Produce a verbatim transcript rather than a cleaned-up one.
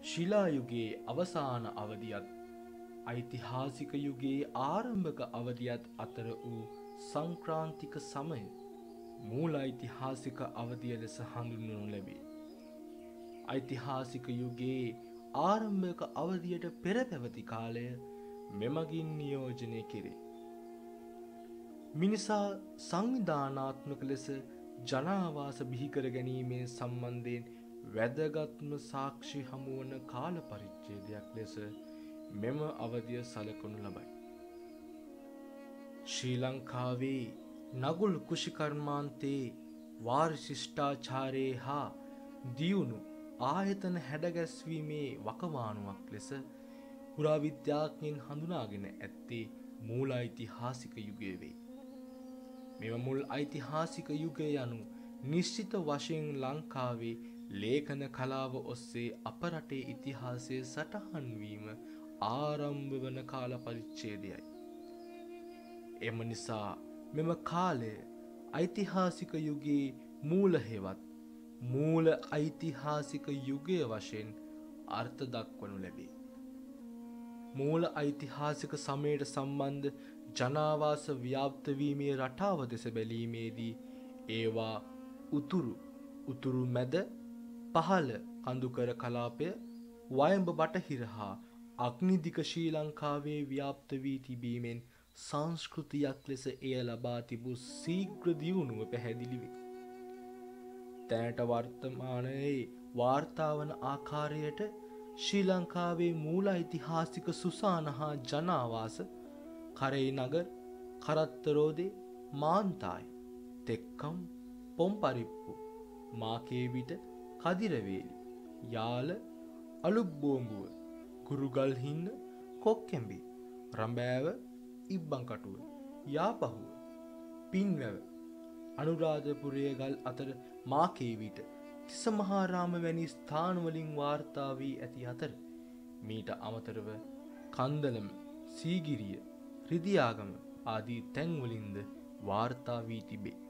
ශිලා යුගයේ අවසාන අවධියත් ඓතිහාසික යුගයේ ආරම්භක අවධියත් අතර වූ සංක්‍රාන්තික සමය මූල ඓතිහාසික අවධිය ලෙස හඳුන්වනු ලැබේ. ඓතිහාසික යුගයේ ආරම්භක අවධියට පෙර පැවති කාලය මෙමගින් නියෝජනය කෙරේ. මිනිසා සංවිධානාත්මක ලෙස ජනාවාස බිහි කර ගැනීමේ සම්බන්ධයෙන් වැදගත්ම සාක්ෂි හමුවන කාල පරිච්ඡේදයක් ලෙස මෙම අවධිය සැලකනු ලබයි. ශ්‍රී ලංකාවේ නගුල් කෘෂිකර්මාන්තයේ වාර්ෂිෂ්ඨාචාරයේ හා දියුණු ආයතන හැඩගැස්වීමේ වකවානුවක් ලෙස පුරාවිද්‍යාඥයින් හඳුනාගෙන ඇත්තේ මූල ඓතිහාසික යුගය වේ. මෙම මුල් ඓතිහාසික යුගය යනු නිශ්චිත වශයෙන් ලංකාවේ ලේඛන කලාව ඔස්සේ අප රටේ ඉතිහාසය සටහන් වීම ආරම්භ වන කාල පරිච්ඡේදයයි. එම නිසා මෙම කාලය ඓතිහාසික යුගයේ මූල හේවත් මූල ඓතිහාසික යුගය වශයෙන් අර්ථ දක්වනු ලැබේ. මූල ඓතිහාසික සමයට සම්බන්ධ ජනාවාස ව්‍යාප්ත වීමේ රටාව දෙස බැලීමේදී ඒවා උතුරු උතුරු මැද පහළ කඳුකර කලාපය වයඹ බටහිර හා අග්නිදික ශ්‍රී ලංකාවේ ව්‍යාප්ත වී තිබීමෙන් සංස්කෘතියක් ලෙස එය ලබා තිබූ ශීඝ්‍ර දියුණුව පැහැදිලි වේ. දැනට වර්තමානයේ වාර්තා වන ආකාරයට ශ්‍රී ලංකාවේ මූල ඓතිහාසික සුසාන හා ජනාවාස කරේ නගර, කරත්තරෝදේ, මාන්තායි, තෙක්කම්, පොම්පරිප්පු, මාකේවිට, කදිරවේලි, යාල, අලුබ්බෝඹුව, කුරුගල්හින්න, කොක්කැඹි, රඹෑව, ඉබ්බන්කටුව, යාපහුව, පින්වැව, අනුරාධපුරයේ ගල් අතර මාකේවිට, තිසමහාරාම වැනි ස්ථානවලින් වාර්තා වී ඇති අතර මීට අමතරව කන්දලම, සීගිරිය, රිදියාගම ආදී තැන්වලින්ද වාර්තා වී තිබේ.